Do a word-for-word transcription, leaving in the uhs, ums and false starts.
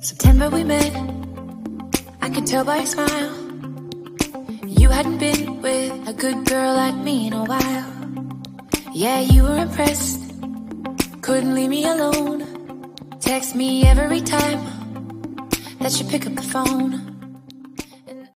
September we met, I could tell by your smile. You hadn't been with a good girl like me in a while. Yeah, you were impressed, couldn't leave me alone. Text me every time that you pick up the phone.